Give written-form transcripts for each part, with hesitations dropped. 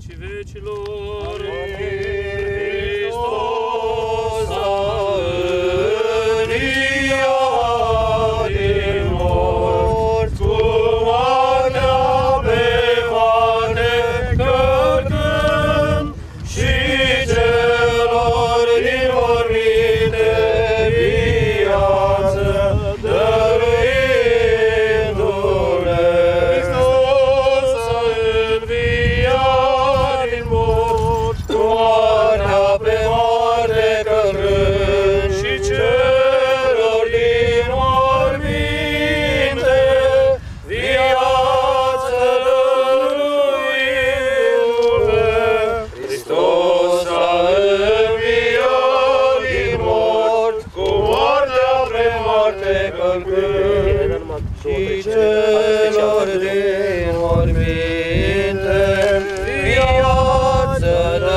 vecii vecilor. Hristos a înviat din morți, cu moartea pe moarte călcând, și celor din morminte viață dăruindu-le. Hristos a înviat din morți, cu moartea pe moarte călcând, și celor din morminte viață dăruindu-le. Hristos a înviat din morți, cu moartea pe moarte călcând, și celor din morminte viață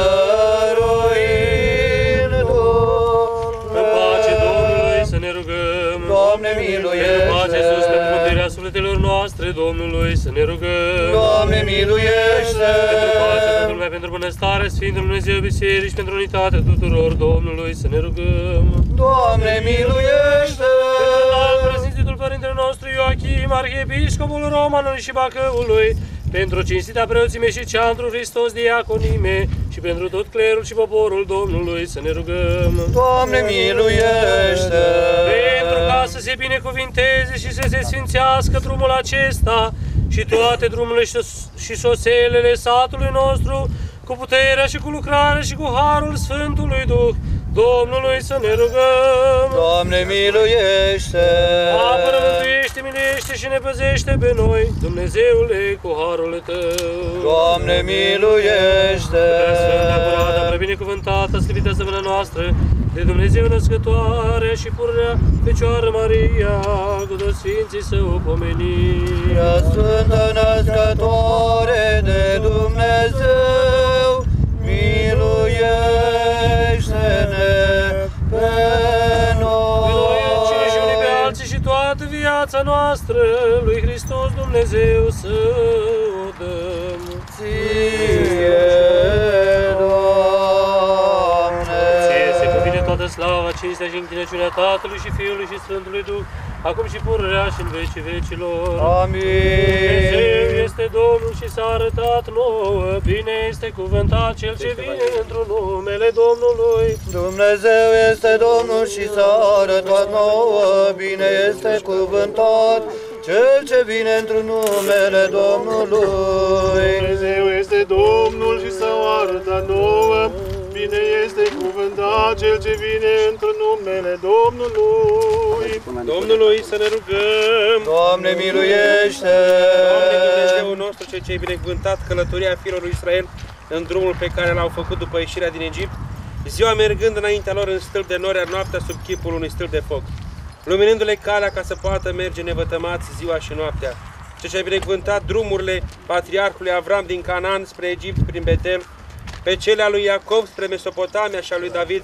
dăruindu-le. În pace Domnului să ne rugăm. Doamne, În pace miluiește! sus pentru mântuirea sufletelor noastre, Domnului să ne rugăm. Doamne, miluiește! Pentru pace, pentru lumea, pentru bunăstarea Sfintului Dumnezeu Biserici, pentru unitatea tuturor, Domnului să ne rugăm. Doamne, miluiește! Pentru prezințitul Părintele nostru Ioachim, Arhiepiscopul Romanului și Bacăului, pentru cinstitea preoțime și ceantru Hristos diaconime și pentru tot clerul și poporul Domnului să ne rugăm. Doamne, miluiește! Pentru ca să se binecuvinteze și să se sfințească drumul acesta și toate drumurile și șoselele satului nostru, cu puterea și cu lucrarea și cu harul Sfântului Duh, Domnului să ne rugăm. Doamne, miluiește! Apără, mântuiește, miluiește și ne păzește pe noi, Dumnezeule, cu harul Tău. Doamne, miluiește! Prea sfântă, curată, prea binecuvântată, slăvită stăpână noastră, de Dumnezeu născătoare și pururea Fecioară Maria, cu toți Sfinții să o pomenim. Prea sfântă născătoare de Dumnezeu, miluiește-ne pe noi. Noi și unii pe alții și toată viața noastră lui Hristos Dumnezeu să o dăm. Ție, Doamne! Ție se cuvine toată slava, cinstea și închinăciunea Tatălui și Fiului și Sfântului Duh, acum și pururea și în vecii vecilor. Amin! Dumnezeu este Domnul și s-a arătat nouă, bine este cuvântat Cel ce vine într-un numele Domnului. Dumnezeu este Domnul și s-a arătat nouă, bine este cuvântat Cel ce vine într-un numele Domnului. Dumnezeu este Domnul și s-a arătat nouă, bine este cuvântat Cel ce vine într-un numele Domnului. Domnului să ne rugăm. Doamne, miluiește! Doamne Dumnezeul nostru, Cel ce ai binecuvântat călătoria fiilor lui Israel în drumul pe care l-au făcut după ieșirea din Egipt, ziua mergând înaintea lor în stâlp de nori, iar noaptea sub chipul unui stâlp de foc, luminându-le calea ca să poată merge nevătămați ziua și noaptea. Cel ce ai binecuvântat drumurile patriarhului Avram din Canaan spre Egipt prin Betel, pe cele a lui Iacov spre Mesopotamia și a lui David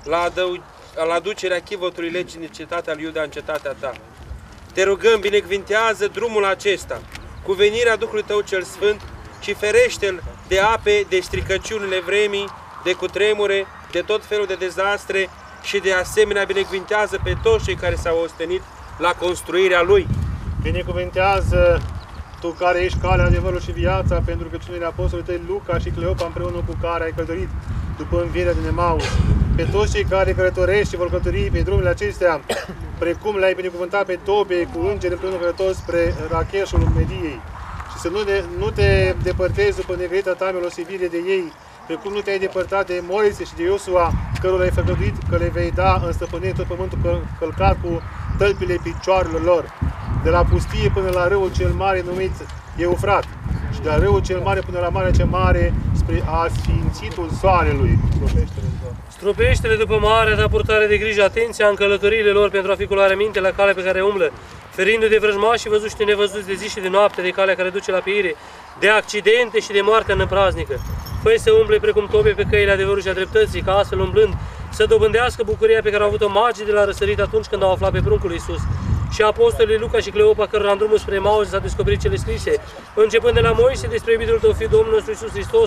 la aducerea chivotului legii din cetatea lui Iuda în cetatea ta. Te rugăm, binecuvintează drumul acesta cu venirea Duhului Tău cel Sfânt și ferește-l de ape, de stricăciunile vremii, de cutremure, de tot felul de dezastre și de asemenea binecuvintează pe toți cei care s-au ostenit la construirea lui. Binecuvintează Tu care ești calea, adevărul și viața, pentru că cine apostolii Tăi Luca și Cleopa împreună cu care ai călătorit după învierea din Emaus, pe toți cei care călătoresc și vor călători pe drumurile acestea, precum le-ai binecuvântat pe Tobe cu îngeri împreună călători spre Racheșul Mediei, și să nu te depărtezi după negrita ta milosivire de ei, precum nu te-ai depărtat de Moise și de Iosua, cărora ai făgăduit că le vei da în stăpânire tot pământul călcat cu tălpile picioarelor lor, de la pustie până la râul cel mare numit Eufrat, și de la râul cel mare până la Marea cea Mare, spre asfințitul soarelui. Stropește-le după marea ta purtare de grijă, atenția în călătoriile lor pentru a fi cu luare minte la calea pe care umblă, ferindu-i de vrăjmași și văzuți și nevăzuți de zi și de noapte, de calea care duce la pire, de accidente și de moartea năpraznică. Fă-i să umble precum Tobe pe căile adevărului și a dreptății, ca astfel umblând să dobândească bucuria pe care au avut-o magii de la răsărit atunci când au aflat pe pruncul lui Iisus. Și apostolii Luca și Cleopa, cărora în drumul spre Emaus s-a descoperit cele scrise, începând de la Moise despre iubitul tău Fiul Domnul nostru Iisus Hristos,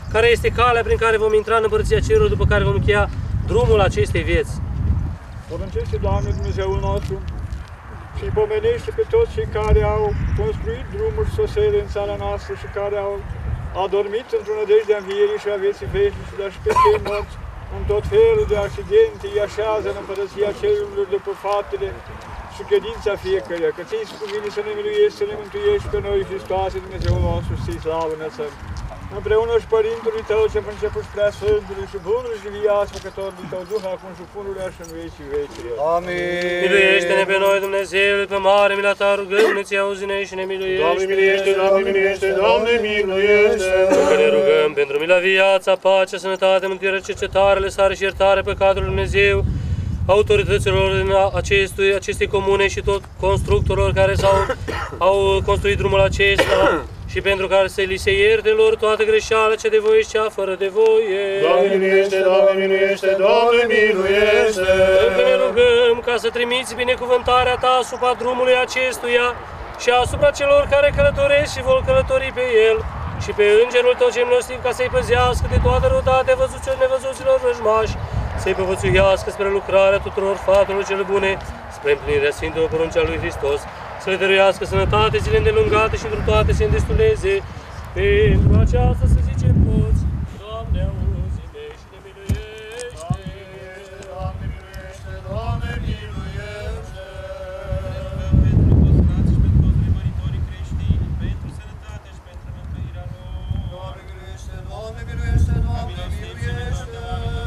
care este calea prin care vom intra în Împărăția Cerurilor, după care vom încheia drumul acestei vieți. Poruncește, Doamne, Dumnezeul nostru, și pomenește pe toți cei care au construit drumuri sosele în țara noastră și care au adormit într-o nădejde a învierii și a vieții veșnice, dar și pe cei morți în tot felul de accidente, îi așează în Împărăția Cerurilor după faptele și credința fiecăruia, că ți-i scuvine să ne miluiești, să ne mântuiești pe noi, Hristoase, Dumnezeul nostru, să-i slavă înălțăm. Împreună și Părintului Tău, ce început și prea Sfântului și Bunului și viață Făcătorului Tău, Duh, acum și pururea și în vecii vecii. Amin. Miluiește-ne pe noi, Dumnezeu, pe mare mila Ta rugăm-ne, ți auzi-ne și ne miluiește. Doamne miluiește, Doamne miluiește, Doamne miluiește. Că ne rugăm pentru mila, viața, pacea, sănătate, mântuire, cercetare, lăsare și iertare, păcatul lui Dumnezeu, autorităților din acestei comune și tot constructorilor care au construit drumul acesta și pentru care să li se ierte lor toată greșeala, cea de voie și cea fără de voie. Doamne miluiește, Doamne miluiește, Doamne miluiește. Că ne rugăm ca să trimiți binecuvântarea Ta asupra drumului acestuia și asupra celor care călătoresc și vor călători pe el și pe Îngerul Tău cel milostiv ca să-i păzească de toată răutatea văzuților nevăzuților vrăjmași, să-i povățuiască spre lucrarea tuturor faptelor cele bune, spre împlinirea Sfintelor Poruncii a lui Hristos, să le dăruiască sănătate, zile îndelungate și într toate să îndestuleze. Pentru aceasta să zicem toți, Doamne, auzi-ne și ne miluiește. Doamne miluiește, Doamne miluiește. Pentru toți frații și pentru toți nemăritorii creștini, pentru sănătate și pentru mântuirea lor. Doamne miluiește, Doamne miluiește, Doamne miluiește.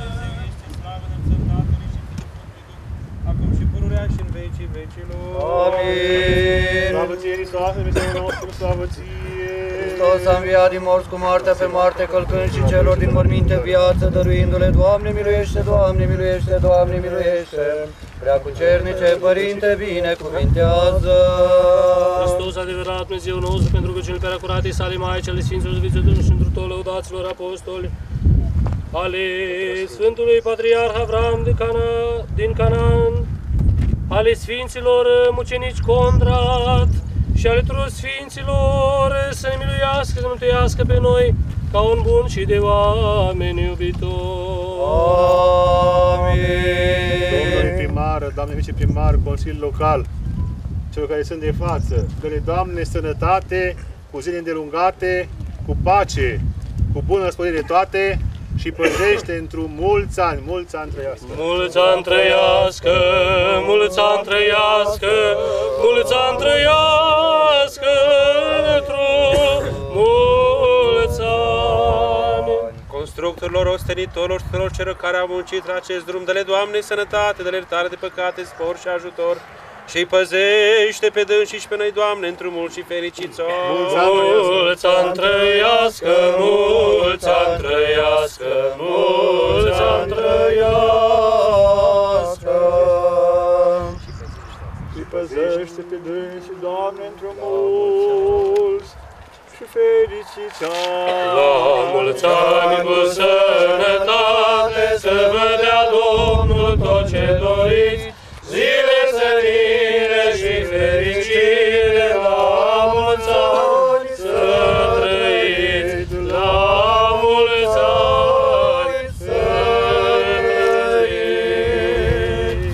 Acum și pururea și în vecii vecilor. Amin. Slavă ție, Hristoase, Dumnezeul nostru, slavă ție. Hristos a înviat din morți cu moartea pe moarte, călcând și celor din morminte viață, dăruindu-le, Doamne miluiește, Doamne miluiește, Doamne miluiește. Prea cu cernice, Părinte, binecuvintează. Hristos, adevărat Dumnezeu nostru, pentru că cel prea curatei sale Maice, ale Sfinților Sfinților și întru tot lăudaților apostoli, ale Sfântului Patriarh Avram din Canaan, ale Sfinților Mucenici Condrat și ale tuturor Sfinților, să ne miluiască, să ne mântuiască pe noi, ca un bun și de oameni iubitor. Amin. Domnul primar, doamne viceprimar, Consiliul Local, celor care sunt de față, dă-le, Doamne, sănătate, cu zile îndelungate, cu pace, cu bună sporire toate, și păzește într-un mulți ani trăiască. Mulți ani trăiască, mulți ani trăiască, mulți ani trăiască, într-un mulți ani. Constructorilor, ostenitorilor și tuturor celor care au muncit la acest drum, dă-le, Doamne, sănătate, dă-le iertare de păcate, spor și ajutor. Și-i păzește pe dânsii și pe noi, Doamne, într-un mult și fericiți ani. Mulți ani trăiască, mulți ani trăiască, mulți ani trăiască. Și păzește pe dânsii, Doamne, într-un mulți și fericiți ani. La mulți ani cu sănătate, să vă dea Domnul tot ce doriți, zile sărire și fericire, la mulți ani să trăiți, la mulți ani să trăiți.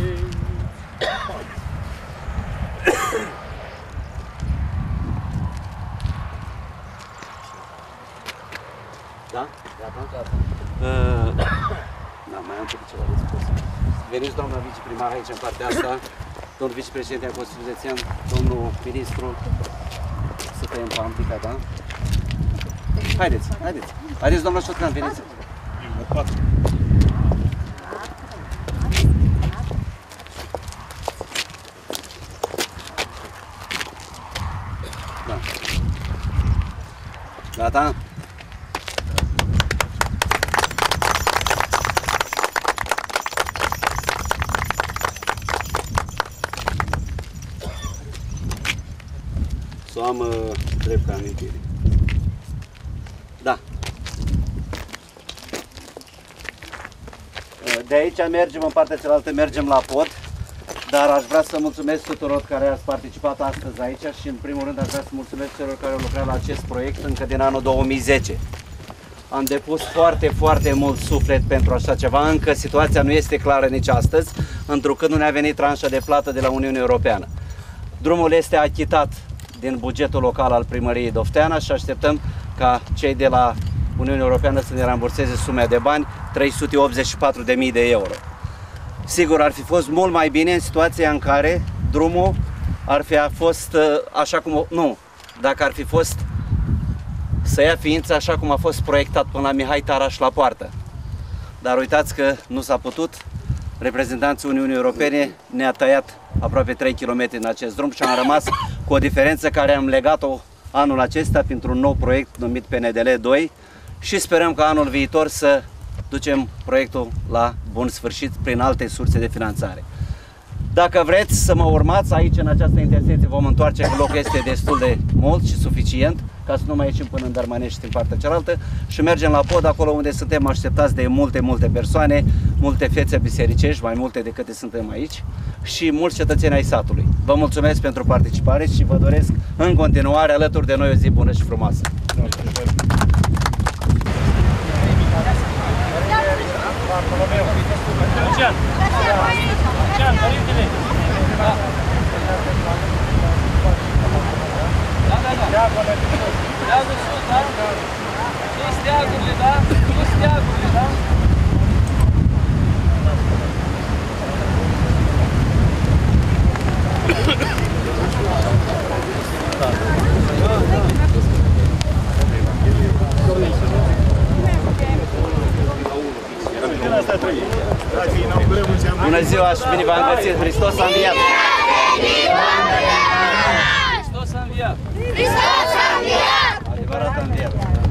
Da? Gata? Da, mai am ceva de spus. Veniți, doamna viceprimar, aici în partea asta, domnul vicepreședinte al Consiliului Județean, domnul ministru, să tăiem pampica, da? Haideți, haideți. Haideți, doamna Șotcan, veniți. Da. Gata? Să am drept amintire. Da. De aici mergem, în partea cealaltă mergem la pod, dar aș vrea să mulțumesc tuturor care ați participat astăzi aici și în primul rând aș vrea să mulțumesc celor care au lucrat la acest proiect încă din anul 2010. am depus foarte, foarte mult suflet pentru așa ceva. Încă situația nu este clară nici astăzi, întrucât nu ne-a venit tranșa de plată de la Uniunea Europeană. Drumul este achitat din bugetul local al primăriei Dofteana și așteptăm ca cei de la Uniunea Europeană să ne ramburseze sume de bani, 384.000 de euro. Sigur, ar fi fost mult mai bine în situația în care drumul ar fi fost așa cum... Nu, dacă ar fi fost să ia ființă așa cum a fost proiectat până la Mihai Taraș la poartă. Dar uitați că nu s-a putut. Reprezentanții Uniunii Europene ne-a tăiat aproape 3 km în acest drum și am rămas cu o diferență care am legat-o anul acesta printr-un nou proiect numit PNDL 2 și sperăm că anul viitor să ducem proiectul la bun sfârșit prin alte surse de finanțare. Dacă vreți să mă urmați aici în această intersecție, vom întoarce, că locul este destul de mult și suficient ca să nu mai ieșim până în Dărmănești în partea cealaltă și mergem la pod, acolo unde suntem așteptați de multe persoane, multe fețe bisericești, mai multe decât suntem aici și mulți cetățeni ai satului. Vă mulțumesc pentru participare și vă doresc în continuare alături de noi o zi bună și frumoasă. Bună ziua și bine v-am găsit! Hristos a înviat! Hristos a înviat! Hristos a înviat! Adevărat a înviat!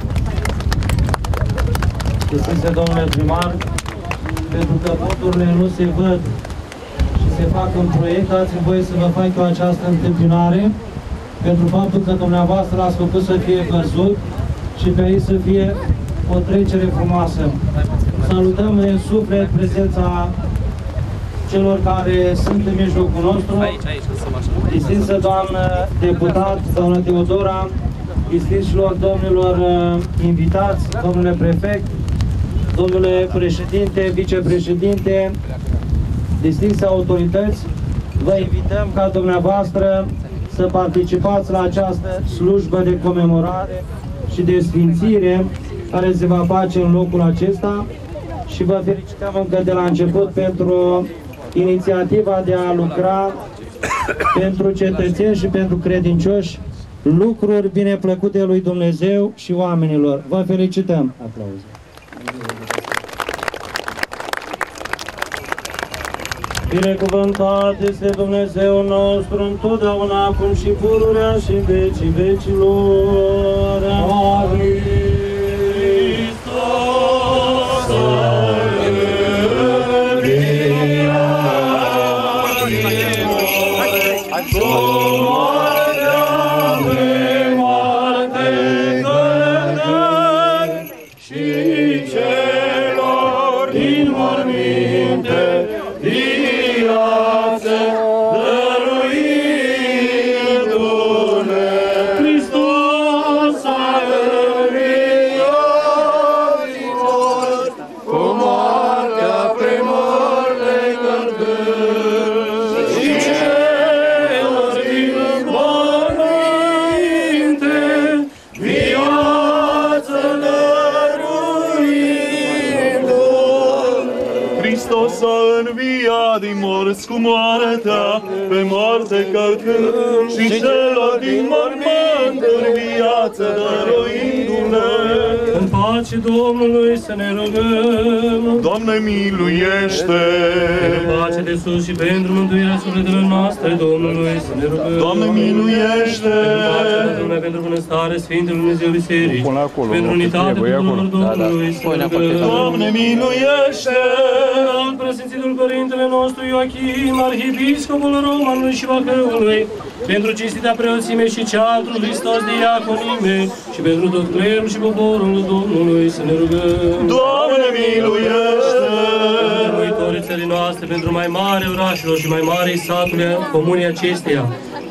Sfințe domnule primar, pentru că voturile nu se văd și se fac în proiect, dați-mi voie să vă fac eu această întâmpinare pentru faptul că dumneavoastră l-ați făcut să fie văzut și pe aici să fie o trecere frumoasă. Salutăm în suflet prezența celor care sunt în mijlocul nostru, distinsă doamnă deputat, doamnă Teodora, distinșilor domnilor invitați, domnule prefect, domnule președinte, vicepreședinte, distinse autorități, vă invităm ca dumneavoastră să participați la această slujbă de comemorare și de sfințire care se va face în locul acesta și vă felicităm încă de la început pentru inițiativa de a lucra pentru cetățeni și pentru credincioși, lucruri bine plăcute lui Dumnezeu și oamenilor. Vă felicităm! Aplauze! Binecuvântat este Dumnezeu nostru întotdeauna, acum și pururea și în vecii vecilor. Amin. Cu moartea, pe moarte călcând, și celor din mormânturi viață dăruindu-ne. În pace Domnului să ne rugăm. Doamne, miluiește! În pace de sus și pentru mântuirea sufletelor noastre, Domnului să ne rugăm. Doamne, miluiește! În pace pentru lumea, pentru bunăstare Sfintele Dumnezeu Biserici, pentru unitate tuturor Domnului să ne rugăm. Doamne, miluiește! Preasfințitul Părintele nostru Ioachim, Arhiepiscopul Romanului și Bacăului, pentru cinstita preoțime și ceatru Hristos diaconime și pentru tot clerul și poporul Domnului să ne rugăm. Doamne, miluiește! Mântuitorii țării noastre, pentru mai mare orașelor și mai mare satului comunii acesteia,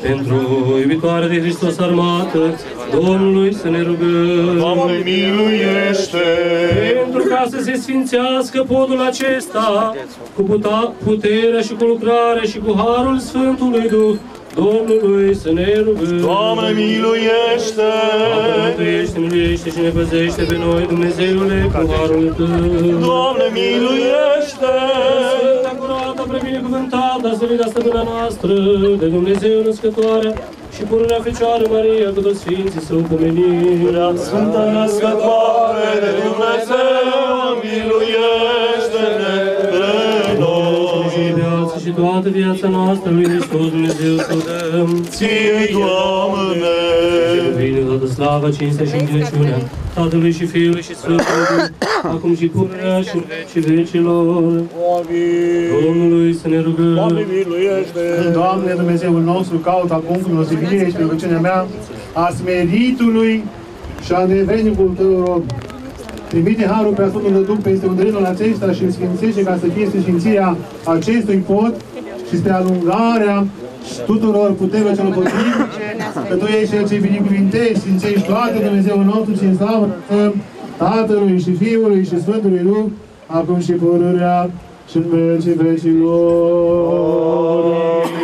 Pentru iubitoare de Hristos armată, Domnului să ne rugăm. Doamne, miluiește! Pentru ca să se sfințească podul acesta, cu puterea și cu lucrarea și cu harul Sfântului Duh, Domnului să ne rugăm. Doamne, miluiește! Mântuiește, miluiește și ne păzește pe noi, Dumnezeule, cu harul Tău. Doamne, miluiește! Sfânta, curată, prebinecuvântată, slăvită stăpâna noastră, de Dumnezeu născătoarea și pururea Fecioară Maria, cu toți Sfinții să o pomenim. Prea Sfântă Născătoare de Dumnezeu, miluiește-ne pe noi! Și de alții și toată viața noastră lui Hristos Dumnezeu să o dăm. Ție-i, Doamne! Vine toată slava, cinstea și înțelepciunea Tatălui și Fiului și Sfântului Duh, acum și pururea și în vecii vecilor. Domnului să ne rugăm. Doamne, miluiește! Doamne, Dumnezeul nostru, caut acum cu milostivire și rugăciunea mea a smeritului și a nevrednicul Tău rog. Trimite harul preasfântului Duh peste uderenul acesta și îl sfințește ca să fie sfințirea acestui pod și spre alungarea tuturor puterilor celor potrivnice, că Tu ești Cel ce binecuvintești, sfințești toate Dumnezeul nostru și în slavă Tatălui și Fiului și Sfântului Duh, acum și pururea și în vecii vecilor.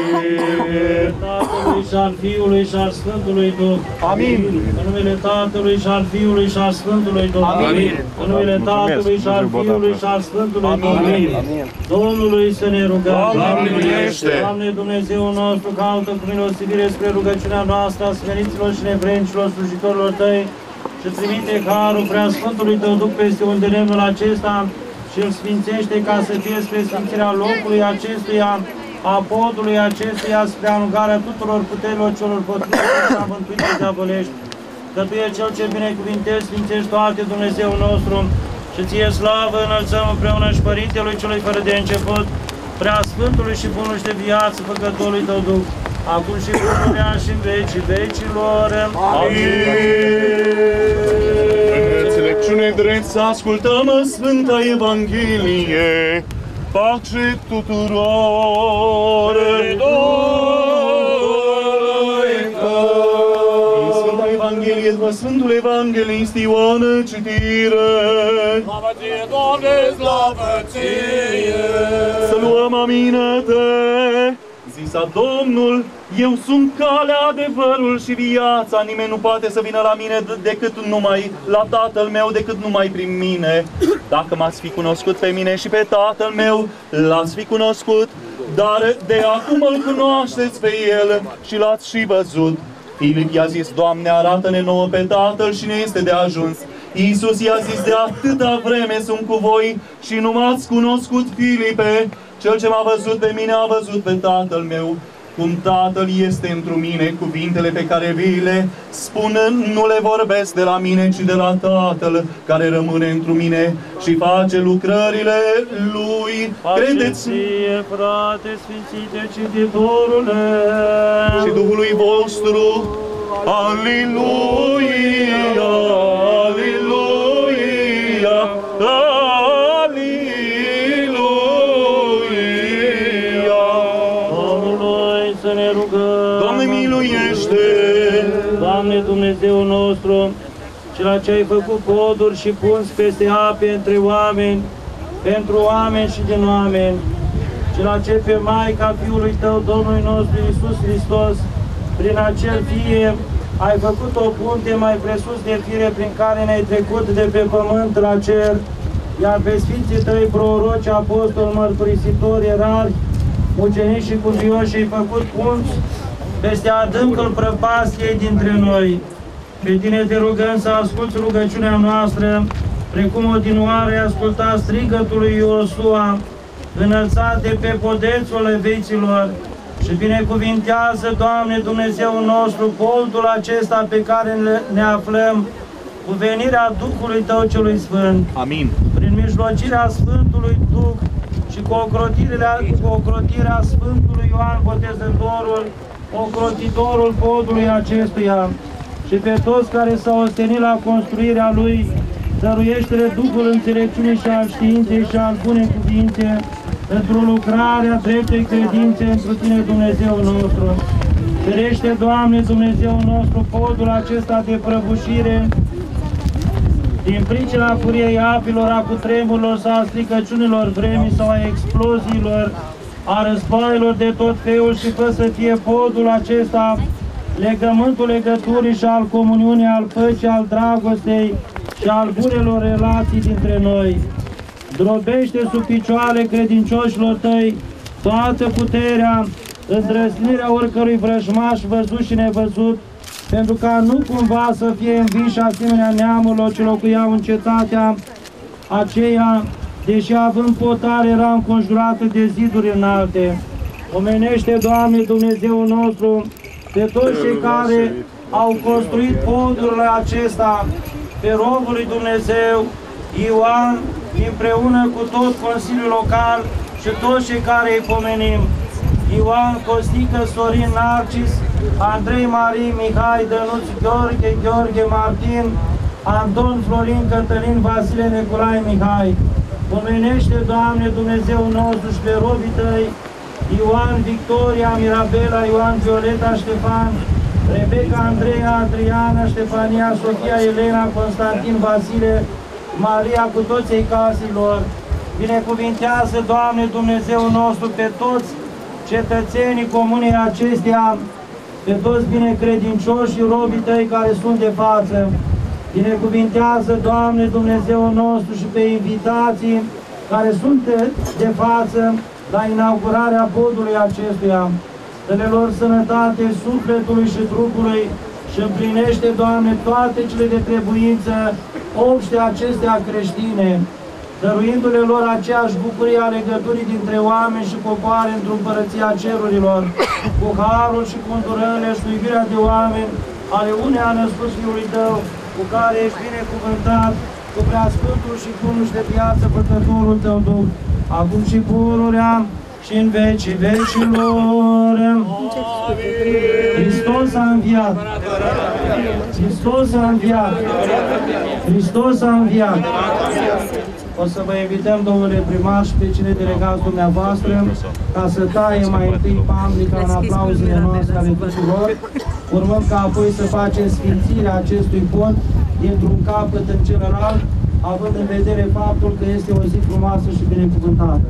Tatălui și al Fiului și al Sfântului Duh. Amin. În numele Tatălui și al Fiului și al Sfântului Duh. Amin. În numele Tatălui și al Fiului și al Sfântului Duh. Amin. Domnului să ne rugăm. Doamne, miluiește! Doamne, Dumnezeul nostru, caută cu milostivire spre rugăciunea noastră a smeriților și nevrednicilor slujitorilor Tăi și trimite harul preasfântului Tău Duh peste undelemnul acesta și îl sfințește ca să fie spre sfințirea locului acestuia, a podului acestuia, spre alungarea tuturor puterilor celor potrivite și a mântuirii diavolești. Că Tu ești Cel ce binecuvintezi, sfințești toate, Dumnezeul nostru, și Ție slavă înălțăm împreună și Părintelui Celui fără de început, Preasfântului și Bunul și de viață, Făcătorului Tău Duh, acum și pururea și în vecii vecilor. Amin! În înțelepciune drept să ascultăm Sfânta Evanghelie, pace tuturor! Din Sfânta Evanghelie după Sfântul Evanghelist Ioan, citire! Slavă Ție, Doamne, slavă Ție! Să luăm aminte! Zisa Domnul, eu sunt calea, adevărul și viața, nimeni nu poate să vină la mine decât numai la Tatăl meu, decât numai prin mine. Dacă m-ați fi cunoscut pe mine și pe Tatăl meu, l-ați fi cunoscut, dar de acum îl cunoașteți pe El și l-ați și văzut. Filip i-a zis, Doamne, arată-ne nouă pe Tatăl și ne este de ajuns. Iisus i-a zis, de atâta vreme sunt cu voi și nu m-ați cunoscut, Filipe. Cel ce m-a văzut pe mine a văzut pe Tatăl meu. Cum Tatăl este întru mine, cuvintele pe care vi le spun nu le vorbesc de la mine, ci de la Tatăl care rămâne întru mine și face lucrările Lui. Credeți? Ție, frate, Sfințite Cititorule, Și Duhului vostru. Aleluia, aleluia, aleluia. Domnului să ne rugăm. Doamne, miluiește! Doamne, Dumnezeu nostru, Cel ce ai făcut poduri și punți peste ape între oameni, pentru oameni și din oameni, Cel ce pe Maica Fiului Tău, Domnului nostru Iisus Hristos, prin acel Fie, ai făcut o punte mai presus de fire prin care ne-ai trecut de pe pământ la cer, iar pe Sfinții Tăi proroci, apostoli, mărturisitori, erari, mucenici și cuvioși ai făcut punți peste adâncul prăpastiei dintre noi. Pe Tine te rugăm să asculți rugăciunea noastră, precum odinioară ai ascultat strigătul lui Iosua, înălțat de pe podețul vieților, și binecuvintează, Doamne Dumnezeul nostru, podul acesta pe care ne aflăm, cu venirea Duhului Tău celui Sfânt. Amin. Prin mijlocirea Sfântului Duh și cu ocrotirea Sfântului Ioan Botezătorul, ocrotitorul podului acestuia, și pe toți care s-au ostenit la construirea lui, dăruiește-le Duhul înțelepciunii și al științei și al bunei cuvințe, pentru lucrarea dreptei credințe întru Tine, Dumnezeul nostru. Ferește, Doamne, Dumnezeu nostru, podul acesta de prăbușire, din pricina furiei apilor, a cutremurilor sau a stricăciunilor vremii sau a exploziilor, a războaielor de tot felul și fă să fie podul acesta legământul legăturii și al comuniunii, al păcii, al dragostei și al bunelor relații dintre noi. Drobește sub picioare credincioșilor tăi toată puterea, îndrăznirea oricărui vrăjmaș văzut și nevăzut, pentru ca nu cumva să fie înviși asemenea neamurilor ce locuiau în cetatea aceea, deși având potare era înconjurată de ziduri înalte. Omenește, Doamne, Dumnezeul nostru, pe toți cei care au construit podurile acesta, pe robul lui Dumnezeu, Ioan, împreună cu tot Consiliul Local și toți cei care îi pomenim. Ioan, Costică, Sorin, Narcis, Andrei, Marie, Mihai, Dănuț, Gheorghe, Martin, Anton, Florin, Cătălin, Vasile, Nicolae, Mihai. Pomenește, Doamne, Dumnezeu nostru și pe robii tăi, Ioan, Victoria, Mirabela, Ioan, Violeta, Ștefan, Rebecca, Andreea, Adriana, Ștefania, Sofia, Elena, Constantin, Vasile, Maria, cu toți ei casilor. Binecuvintează, Doamne, Dumnezeu nostru, pe toți cetățenii comunei acesteia, pe toți binecredincioși și robii tăi care sunt de față. Binecuvintează, Doamne, Dumnezeu nostru, și pe invitații care sunt de față la inaugurarea podului acestuia. Dă-le lor sănătate sufletului și trupului și împlinește, Doamne, toate cele de trebuință obște acestea creștine, dăruindu-le lor aceeași bucurie a legăturii dintre oameni și popoare într-o împărăția cerurilor, cu harul și cu îndurările și cu iubirea de oameni ale unei a născut Fiului Tău, cu care ești binecuvântat, cu preasfântul și bunul și de viață Păcătorul Tău Duh, acum și pururea și în vecii vecilor. Hristos a înviat! Hristos a înviat! Hristos a înviat! O să vă invităm, domnule primar, și pe cine delegați dumneavoastră, ca să taie mai întâi pamblica în aplauzele noastre ale tuturor, urmăm ca apoi să facem sfințirea acestui pod dintr-un capăt în celălalt, având în vedere faptul că este o zi frumoasă și binecuvântată.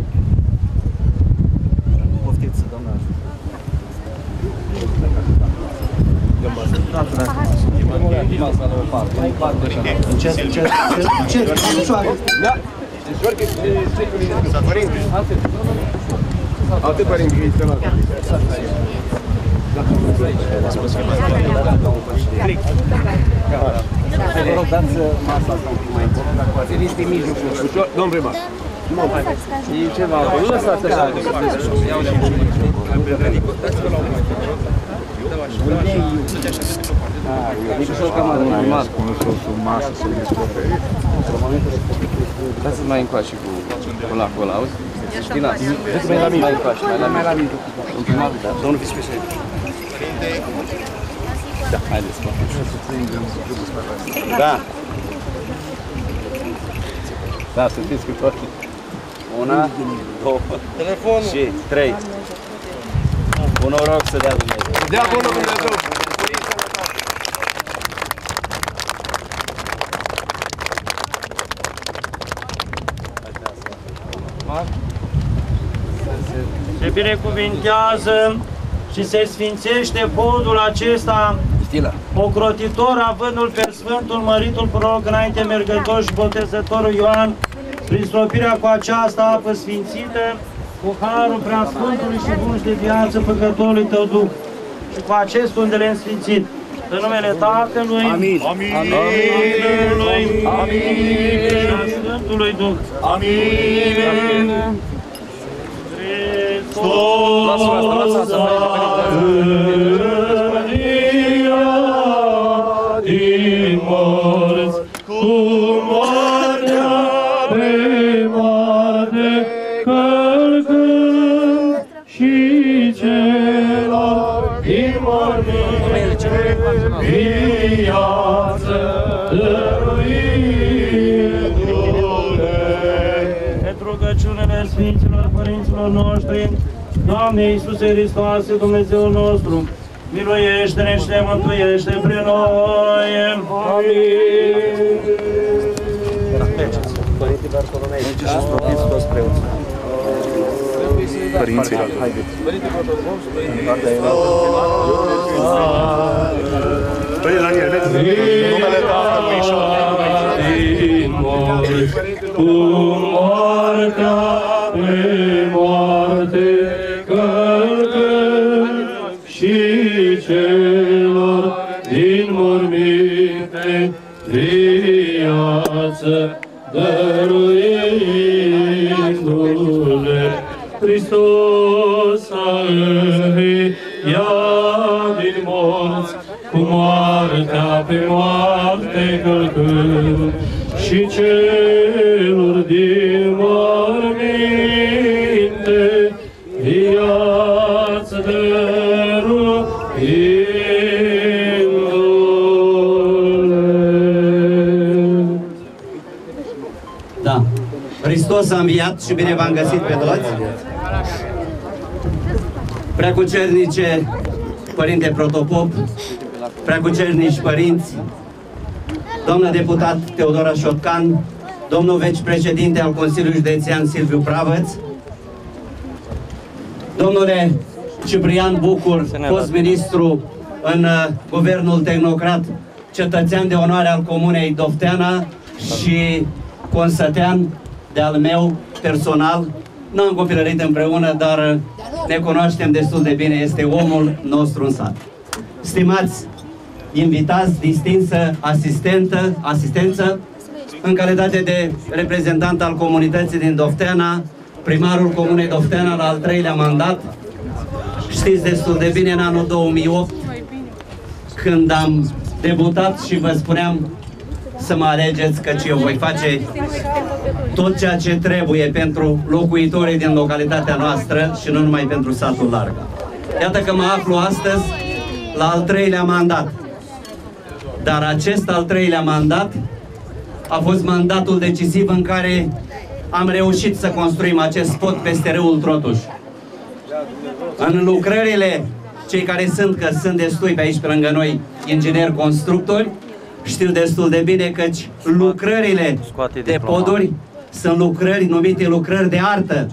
Poftiți, doamna. Masa la o parte, mai parte așa. Încet, ușoară. Da. Atât părinte, este la vă rog, dați masa asta un pic mai încolo, dacă poate. Este mijlocul. Domnul primar. Și ceva, nu lăsați așa. Iau și dați-vă la o parte. Dați-vă mai încoace cu lacul ăla, auzi? Din asta. Mai încoace, mai la mijloc. Domnul vicepreședinte. Da, haideți, da. Da, să fiți cu toții. Una, două, și trei. Un noroc să dea Dumnezeu. Dea bună Dumnezeu! Se binecuvintează și se sfințește podul acesta, ocrotitor avându-l pe Sfântul Măritul Proroc înainte mergător și botezătorul Ioan, prin stropirea cu această apă sfințită, cu harul preasfântului și bun și de viață Păcătorului Tău Duh, și cu acest undele însfințit, în numele Tatălui, Amin. Amin. Fiului, Amin. Și a Sfântului Duh. Amin. Hristos a înviat din morți, cu moartea pe moarte călcând, și celor din morminte viață dăruindu-le. Pentru rugăciunile Sfinților Părinților noștri, Doamne Iisuse Hristoase, Dumnezeul nostru, miluiește-ne și ne mântuiește prin noi. Amin. Părinții Bartolomei, și strofiți toți preoții. Părinții, haideți. Părinte Daniel, vezi? Numele Tatălui și cu moartea pe moarte călcând și celor din morminte viață dăruindu-le. Hristos a înviat din morți, cu moartea pe moarte călcând și celor din morminte viață dăruindu-le. Da. Hristos a înviat și bine v-am găsit pe toți. Preacucernice Părinte Protopop, preacucernici părinți, domnul deputat Teodora Șotcan, domnul vicepreședinte al Consiliului Județean Silviu Pravăț, domnule Ciprian Bucur, fost ministru în guvernul tehnocrat, cetățean de onoare al Comunei Dofteana și consătean de-al meu personal. N-am copilărit împreună, dar ne cunoaștem destul de bine, este omul nostru în sat. Stimați invitați, distinsă asistență, în calitate de reprezentant al comunității din Dofteana, primarul Comunei Dofteana la al 3-lea mandat, știți destul de bine, în anul 2008, când am debutat și vă spuneam să mă alegeți, căci eu voi face tot ceea ce trebuie pentru locuitorii din localitatea noastră și nu numai pentru satul Larga. Iată că mă aflu astăzi la al 3-lea mandat. Dar acest al 3-lea mandat a fost mandatul decisiv în care am reușit să construim acest pod peste râul Trotuș. În lucrările, cei care sunt destui pe aici pe lângă noi, ingineri constructori, știu destul de bine căci lucrările de poduri sunt lucrări numite lucrări de artă.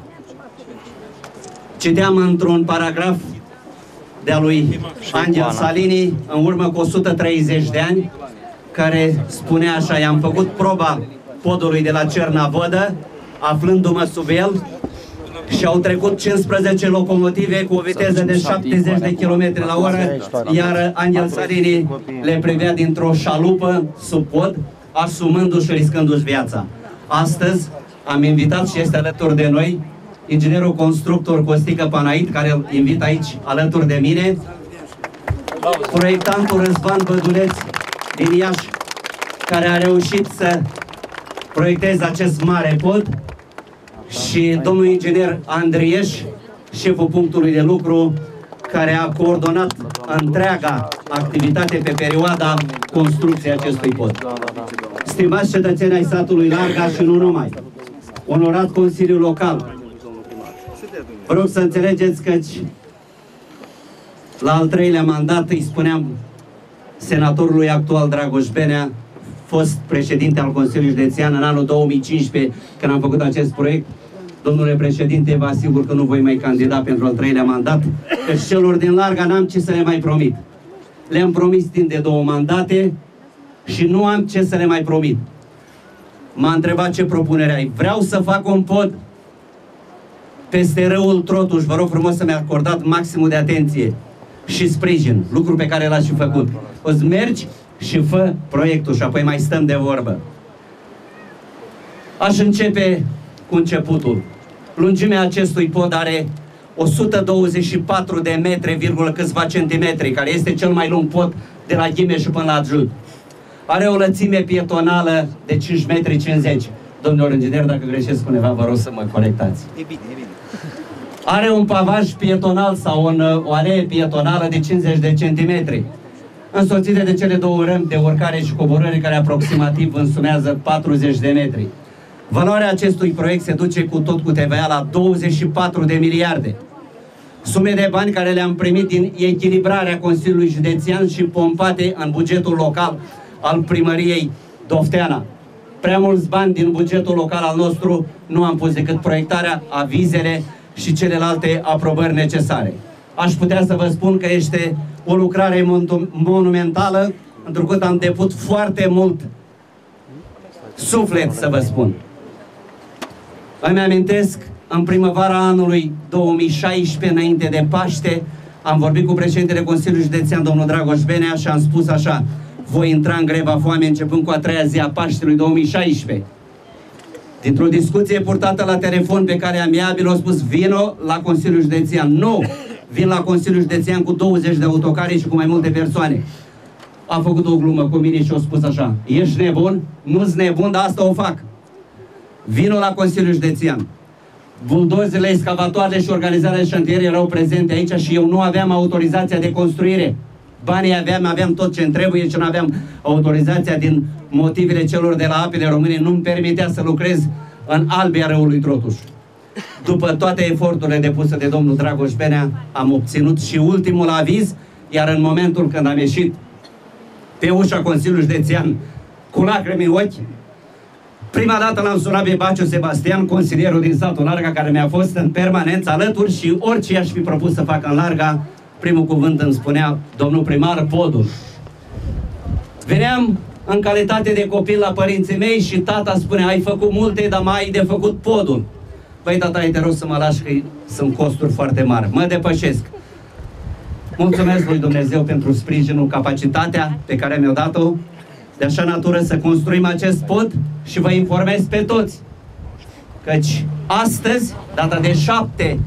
Citeam într-un paragraf de-a lui Angel Salini, în urmă cu 130 de ani, care spunea așa: i-am făcut proba podului de la Cernavodă, aflându-mă sub el, și au trecut 15 locomotive cu o viteză de 70 de km la oră, iar Angel Salini le privea dintr-o șalupă sub pod, asumându-și și riscându-și viața. Astăzi am invitat și este alături de noi inginerul constructor Costică Panait, care îl invit aici alături de mine, proiectantul Răzvan Băduleț din Iași, care a reușit să proiecteze acest mare pod, și domnul inginer Andrieș, șeful punctului de lucru, care a coordonat întreaga activitate pe perioada construcției acestui pod. Stimați cetățeni ai satului Larga și nu numai, onorat Consiliul Local, vă rog să înțelegeți că la al 3-lea mandat îi spuneam senatorului actual Dragoș Benea, fost președinte al Consiliului Județean în anul 2015, când am făcut acest proiect: domnule președinte, vă asigur că nu voi mai candida pentru al 3-lea mandat, că celor din Larga n-am ce să le mai promit. Le-am promis timp de 2 mandate și nu am ce să le mai promit. M-a întrebat ce propunere ai. Vreau să fac un pod peste râul Trotuș. Vă rog frumos să mi acordați maximul de atenție și sprijin, lucru pe care l-ați și făcut. O să mergi și fă proiectul și apoi mai stăm de vorbă. Aș începe cu începutul. Lungimea acestui pod are 124 de metri, câțiva centimetri, care este cel mai lung pod de la Ghimeșu până la Adjut. Are o lățime pietonală de 5,50 metri. Domnilor inginer, dacă greșesc undeva, vă rog să mă corectați. E bine, e bine. Are un pavaj pietonal sau o alee pietonală de 50 de centimetri, însoțite de cele 2 rând de urcare și coborâre, care aproximativ însumează 40 de metri. Valoarea acestui proiect se duce cu tot cu TVA la 24 de miliarde. Sume de bani care le-am primit din echilibrarea Consiliului Județean și pompate în bugetul local al primăriei Dofteana. Prea mulți bani din bugetul local al nostru nu am pus decât proiectarea, avizele și celelalte aprobări necesare. Aș putea să vă spun că este o lucrare monumentală, întrucât am depus foarte mult suflet, să vă spun. Îmi amintesc, în primăvara anului 2016, înainte de Paște, am vorbit cu președintele Consiliului Județean, domnul Dragoș Benea, și am spus așa: voi intra în greva foame începând cu a 3-a zi a Paștelui 2016. Dintr-o discuție purtată la telefon pe care amiabil a spus: vino la Consiliul Județean. Nu! Vin la Consiliul Județean cu 20 de autocare și cu mai multe persoane. A făcut o glumă cu mine și a spus așa: ești nebun? Nu-s nebun, dar asta o fac. Vino la Consiliul Județean. Buldozele, excavatoarele și organizarea de șantiere erau prezente aici și eu nu aveam autorizația de construire. Banii aveam tot ce-mi trebuie și nu aveam autorizația din motivele celor de la Apele Române. Nu-mi permitea să lucrez în Albia Râului Trotuș. După toate eforturile depuse de domnul Dragoș Benea, am obținut și ultimul aviz, iar în momentul când am ieșit pe ușa Consiliului Județean cu lacrimi în ochi, prima dată l-am sunat pe Baciu Sebastian, consilierul din satul Larga, care mi-a fost în permanență alături și orice i-aș fi propus să fac în Larga, primul cuvânt îmi spunea: domnul primar, podul. Veneam în calitate de copil la părinții mei și tata spunea: ai făcut multe, dar mai ai de făcut podul. Păi tata, te rog să mă lași că sunt costuri foarte mari, mă depășesc. Mulțumesc lui Dumnezeu pentru sprijinul, capacitatea pe care mi-a dat-o de așa natură să construim acest pod și vă informez pe toți căci astăzi, data de 7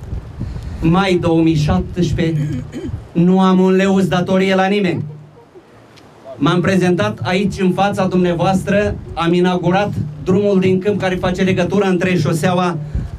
mai 2017, nu am un leu datorie la nimeni. M-am prezentat aici în fața dumneavoastră, am drumul din câmp care face legătura între șoseaua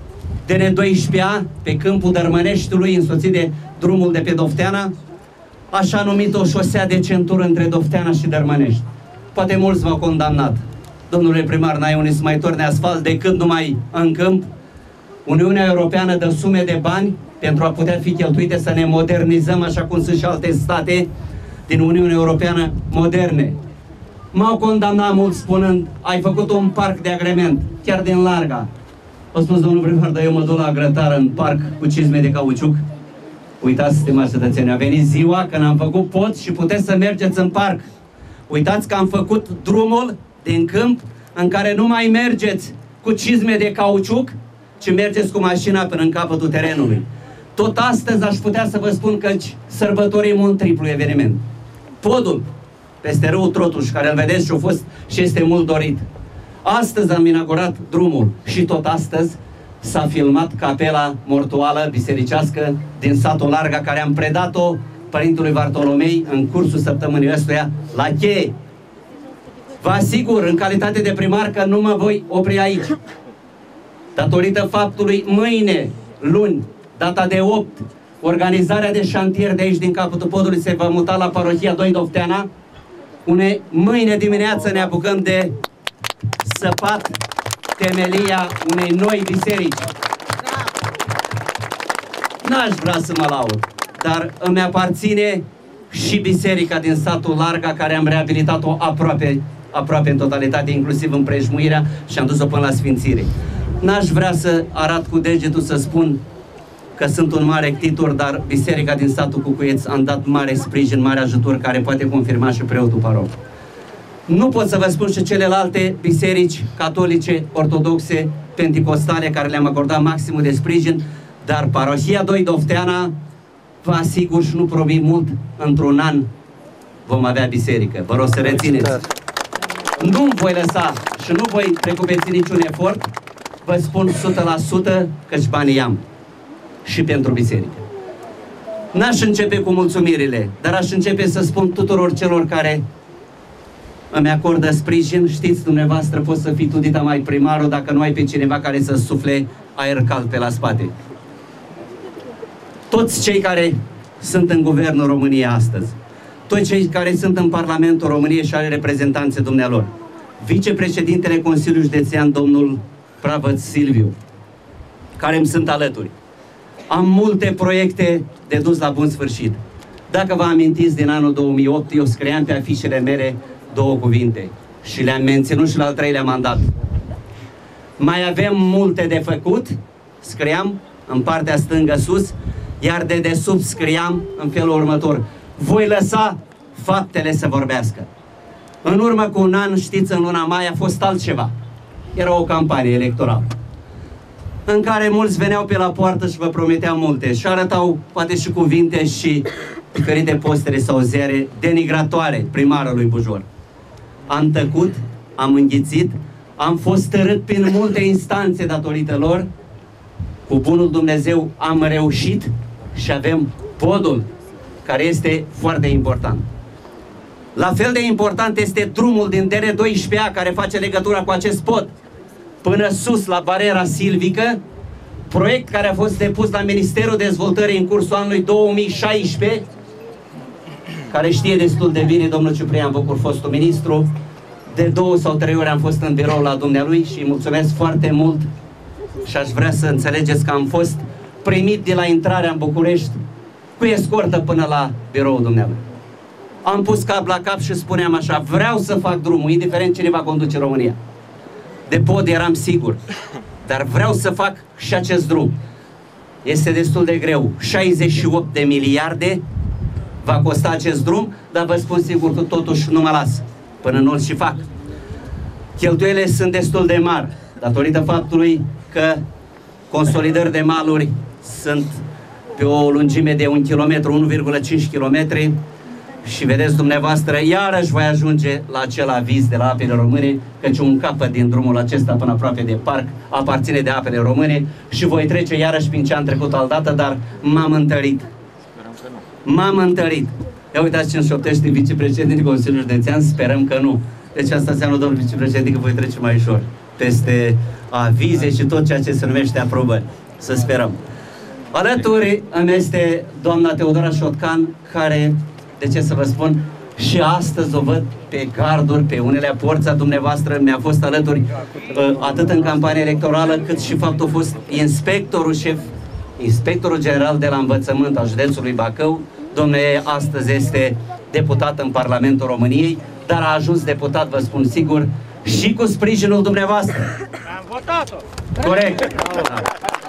DN12A pe câmpul Dărmăneștiului, însoțit de drumul de pe Dofteana, așa numit o șosea de centură între Dofteana și Dărmănești. Poate mulți m-au condamnat. Domnule primar, n-ai un ismaitor de asfalt decât numai în câmp. Uniunea Europeană dă sume de bani pentru a putea fi cheltuite să ne modernizăm, așa cum sunt și alte state din Uniunea Europeană moderne. M-au condamnat mulți spunând: ai făcut un parc de agrement, chiar din Larga. A spus domnul primar: dar eu mă duc la grătar în parc cu cizme de cauciuc. Uitați, stimați cetățeni, a venit ziua când am făcut pod și puteți să mergeți în parc. Uitați că am făcut drumul din câmp în care nu mai mergeți cu cizme de cauciuc, ci mergeți cu mașina până în capătul terenului. Tot astăzi aș putea să vă spun că sărbătorim un triplu eveniment. Podul peste râul Trotuș, care îl vedeți și a fost și este mult dorit. Astăzi am inaugurat drumul și tot astăzi s-a filmat capela mortuală bisericească din satul Larga, care am predat-o Părintelui Bartolomei în cursul săptămânii ăstuia la cheie. Vă asigur, în calitate de primar, că nu mă voi opri aici. Datorită faptului, mâine, luni, data de 8, organizarea de șantier de aici din capătul podului se va muta la parohia 2 Dofteana. Mâine dimineață ne apucăm de săpat temelia unei noi biserici. N-aș vrea să mă laud, dar îmi aparține și biserica din satul Larga, care am reabilitat-o aproape în totalitate, inclusiv împrejmuirea, și am dus-o până la sfințire. N-aș vrea să arat cu degetul să spun că sunt un mare titor, dar biserica din satul Cucuieț am dat mare sprijin, mare ajutor, care poate confirma și preotul paroh. Nu pot să vă spun și celelalte biserici catolice, ortodoxe, penticostale, care le-am acordat maximul de sprijin, dar parohia 2 Dofteana, vă asigur și nu promit mult, într-un an vom avea biserică. Vă rog să rețineți. Nu voi lăsa și nu voi precupeți niciun efort, vă spun 100% că-și banii am și pentru biserică. N-aș începe cu mulțumirile, dar aș începe să spun tuturor celor care îmi acordă sprijin. Știți, dumneavoastră, poți să fii tu, dita mai primarul, dacă nu ai pe cineva care să sufle aer cald pe la spate. Toți cei care sunt în Guvernul României astăzi, toți cei care sunt în Parlamentul României și ale reprezentanței dumnealor, vicepreședintele Consiliului Județean, domnul Pravăț Silviu, care îmi sunt alături, am multe proiecte de dus la bun sfârșit. Dacă vă amintiți din anul 2008, eu scriam pe afișele mele 2 cuvinte și le-am menținut și la al 3-lea mandat. Mai avem multe de făcut, scriam în partea stângă sus, iar de desubt scriam în felul următor: voi lăsa faptele să vorbească. În urmă cu un an, știți, în luna mai a fost altceva. Era o campanie electorală în care mulți veneau pe la poartă și vă prometeau multe și arătau poate și cuvinte și diferite postere sau ziare denigratoare primarului Bujor. Am tăcut, am înghițit, am fost tărât prin multe instanțe datorită lor. Cu bunul Dumnezeu am reușit și avem podul, care este foarte important. La fel de important este drumul din DR12A care face legătura cu acest pod până sus la bariera silvică, proiect care a fost depus la Ministerul Dezvoltării în cursul anului 2016, care știe destul de bine domnul Ciprian Bucur, fostul ministru. De 2 sau 3 ori am fost în birou la dumnealui și îi mulțumesc foarte mult și aș vrea să înțelegeți că am fost primit de la intrarea în București cu escortă până la biroul dumnealui. Am pus cap la cap și spuneam așa: vreau să fac drumul, indiferent cine va conduce România. De pod eram sigur, dar vreau să fac și acest drum. Este destul de greu. 68 de miliarde va costa acest drum, dar vă spun sigur că totuși nu mă las până nu-l și fac. Cheltuielile sunt destul de mari, datorită faptului că consolidări de maluri sunt pe o lungime de 1 km, 1,5 km și vedeți dumneavoastră, iarăși voi ajunge la acel aviz de la Apele Române, căci un capăt din drumul acesta până aproape de parc aparține de Apele Române și voi trece iarăși prin ce am trecut altdată, dar m-am întărit. M-am întărit. Ia uitați ce-mi șoptește vicepreședintele Consiliului Județean, sperăm că nu. Deci asta înseamnă, domnul vicepreședinte, că voi trece mai ușor peste avize și tot ceea ce se numește aprobări. Să sperăm. Alături îmi este doamna Teodora Șotcan, care, de ce să vă spun, și astăzi o văd pe garduri, pe unele porți a dumneavoastră, mi-a fost alături atât în campania electorală, cât și faptul a fost inspectorul șef, inspectorul general de la învățământ al județului Bacău. Domnule, astăzi este deputat în Parlamentul României, dar a ajuns deputat, vă spun sigur, și cu sprijinul dumneavoastră. Am votat-o! Corect! Da.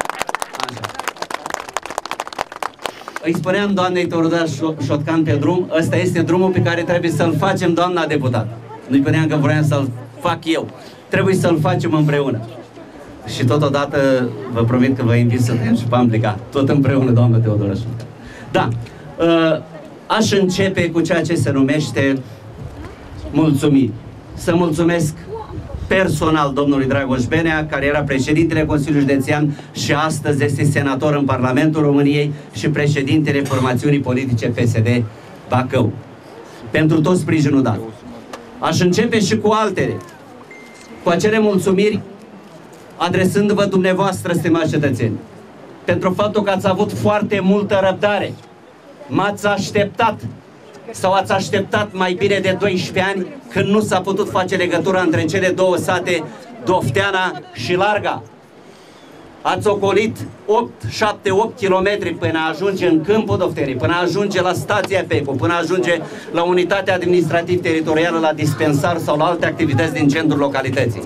Îi spuneam doamnei Teodora Șotcan pe drum, ăsta este drumul pe care trebuie să-l facem, doamna deputat. Nu-i spuneam că vreau să-l fac eu. Trebuie să-l facem împreună. Și totodată vă promit că vă invit să trecem și pe amplica. Tot împreună, doamna Teodora Șotcan. Da. Aș începe cu ceea ce se numește mulțumiri. Să mulțumesc personal domnului Dragoș Benea, care era președintele Consiliului Județean și astăzi este senator în Parlamentul României și președintele formațiunii politice PSD Bacău, pentru tot sprijinul dat. Aș începe și cu altele, cu acele mulțumiri adresându-vă dumneavoastră, stimați cetățeni, pentru faptul că ați avut foarte multă răbdare. M-ați așteptat sau ați așteptat mai bine de 12 ani când nu s-a putut face legătura între cele două sate, Dofteana și Larga. Ați ocolit 7-8 km până a ajunge în câmpul Doftenii, până a ajunge la stația PECU, până a ajunge la unitatea administrativ-teritorială, la dispensar sau la alte activități din centrul localității.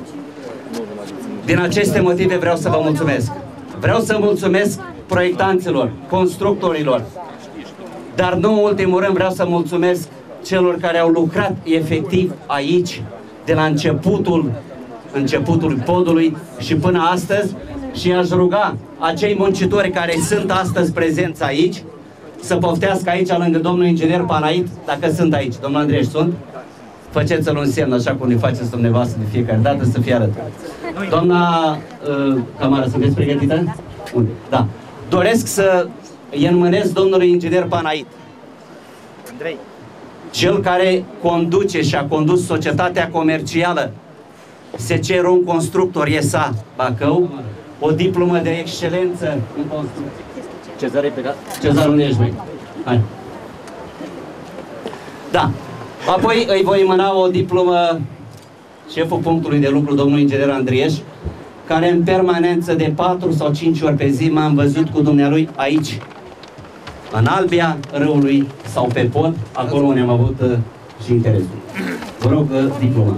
Din aceste motive vreau să vă mulțumesc. Vreau să mulțumesc proiectanților, constructorilor, dar nu în ultimul rând vreau să mulțumesc celor care au lucrat efectiv aici de la începutul podului și până astăzi și aș ruga acei muncitori care sunt astăzi prezenți aici să poftească aici lângă domnul inginer Panait, dacă sunt aici. Domnul Andrieș, sunt? Faceți-l un semn așa cum ne faceți dumneavoastră de fiecare dată să fie alături. Doamna Camară, sunteți pregătită? Unde? Da. Doresc să îi înmânesc domnului inginer Panait, Andrei, cel care conduce și a condus societatea comercială SCR Constructor ESA Bacău, o diplomă de excelență în construcție. Cezar e plecat? Cezar, unde ești, băi? Hai. Da. Apoi îi voi mâna o diplomă șeful punctului de lucru, domnul inginer Andrieș, care în permanență de 4 sau 5 ori pe zi m-am văzut cu dumnealui aici, în albia râului sau pe pod, acolo unde am avut și interesul. Vă rog, diploma.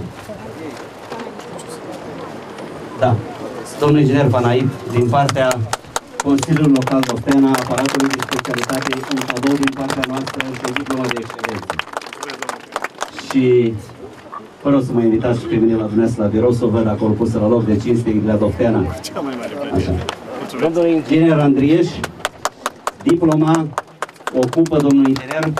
Da. Domnul inginer Panaid, din partea Consiliului Local Dofteana, aparatului de specialitate, un cadou din partea noastră și o diplomă de excelență. Și vă rog să mă invitați și pe mine la dumneavoastră la birou, să o văd acolo pusă la loc de cinste la Dofteana. Așa. Domnul inginer Andrieș, diploma ocupă domnul inginer.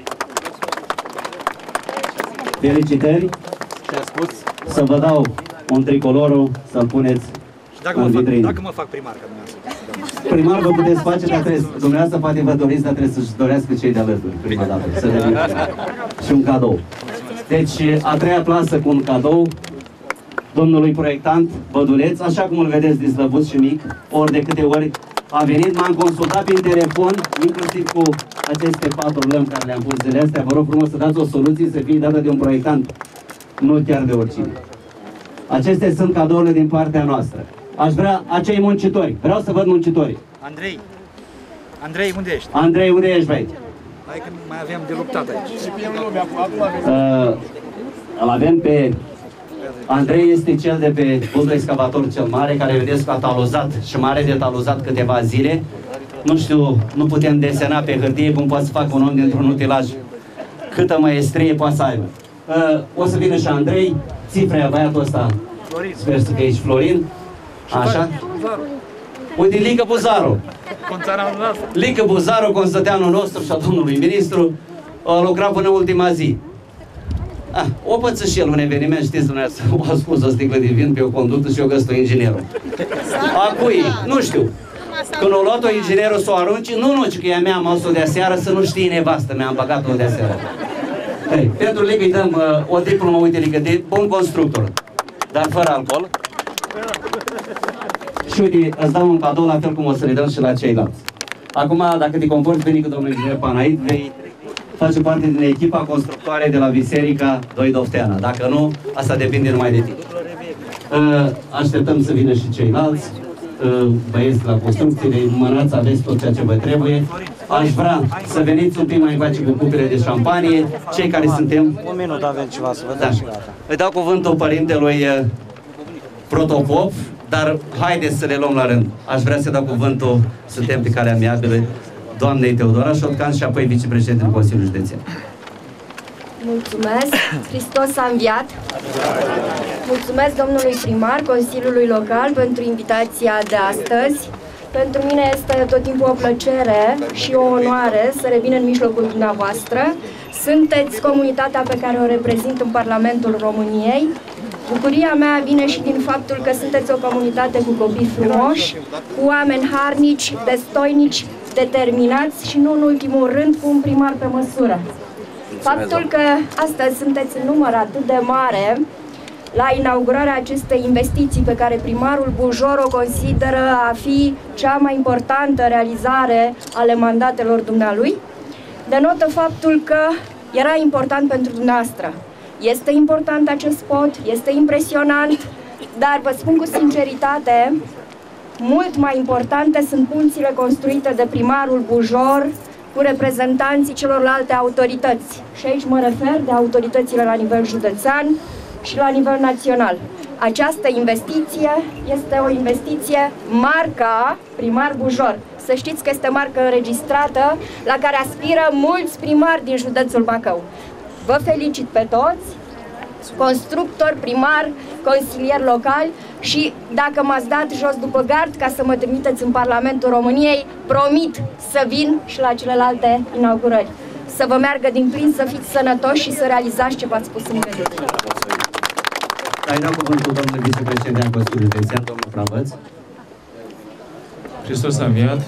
Felicitări. Să vă dau un tricolorul să-l puneți în vitrină. Dacă mă fac primar, ca dumneavoastră. Primar vă puteți face, dar trebuie, dumneavoastră poate vă doriți, dar trebuie să-și dorească cei de alături prima dată. Să și un cadou. Deci, a treia plasă cu un cadou domnului proiectant Băduleț, așa cum îl vedeți din slăbuț și mic, ori de câte ori a venit, m-am consultat prin telefon, inclusiv cu aceste 4 lămpi care le-am pus zilele astea. Vă rog frumos să dați o soluție să fie dată de un proiectant, nu chiar de oricine. Acestea sunt cadourile din partea noastră. Aș vrea acei muncitori. Vreau să văd muncitorii. Andrei. Andrei, unde ești? Andrei, unde ești, băi? Hai că mai avem de luptat aici. Îl avem pe... Andrei este cel de pe buzul excavator cel mare, care vedeți că a taluzat și mare de taluzat câteva zile. Nu știu, nu putem desena pe hârtie cum poate să facă un om dintr-un utilaj. Câtă maestrie poate să aibă. O să vină și Andrei, Țifrea, băiatul ăsta, sper să fie aici, Florin. Așa? Uite, Lică Buzaru. Lică Buzaru, constăteanul nostru și a domnului ministru, a lucrat până ultima zi. O păță și el un eveniment, știți dumneavoastră, a scos o sticlă de vin pe o conductă și o găsit inginerul. Acui, nu știu. Când o luat-o inginerul să o arunci, nu, ci că ea mea am adus-o de aseară să nu știe nevastă, mi-am băgat-o de aseară. Hey, pentru Lică îi dăm o diplomă, uite Lică, de bun constructor, dar fără alcool. Și uite, îți dau un cadou la fel cum o să le dăm și la ceilalți. Acum, dacă te comporți bine cu domnul inginer Panaid, vei face parte din echipa constructoare de la Biserica 2 Dofteana. Dacă nu, asta depinde numai de tine. Așteptăm să vină și ceilalți băieți la construcție, de mânați, aveți tot ceea ce vă trebuie. Aș vrea să veniți un pic mai încoace cu cupele de șampanie, cei care suntem... Un minut avem ceva să vă dăm și gata. Îi dau cuvântul părintelui Protopop, dar haideți să le luăm la rând. Aș vrea să dau cuvântul, suntem pe calea amiabilă, doamnei Teodora Șotcan și apoi vicepreședintele Consiliului Județean. Mulțumesc! Hristos a înviat! Mulțumesc domnului primar, Consiliului Local pentru invitația de astăzi. Pentru mine este tot timpul o plăcere și o onoare să revin în mijlocul dumneavoastră. Sunteți comunitatea pe care o reprezint în Parlamentul României. Bucuria mea vine și din faptul că sunteți o comunitate cu copii frumoși, cu oameni harnici, destoinici, determinați și nu în ultimul rând cu un primar pe măsură. Faptul că astăzi sunteți în număr atât de mare la inaugurarea acestei investiții pe care primarul Bujor o consideră a fi cea mai importantă realizare ale mandatelor dumnealui, denotă faptul că era important pentru dumneavoastră. Este important acest pod, este impresionant, dar vă spun cu sinceritate, mult mai importante sunt punțile construite de primarul Bujor cu reprezentanții celorlalte autorități. Și aici mă refer de autoritățile la nivel județean și la nivel național. Această investiție este o investiție marca Primar Bujor. Să știți că este marcă înregistrată la care aspiră mulți primari din județul Bacău. Vă felicit pe toți, constructor, primar, consilier local și dacă m-ați dat jos după gard ca să mă trimiteți în Parlamentul României, promit să vin și la celelalte inaugurări. Să vă meargă din plin, să fiți sănătoși și să realizați ce v-ați spus în vedere. Ai dat cuvântul domnului vicepreședinte al Consiliului Județean, domnul Pravăț. Hristos a înviat.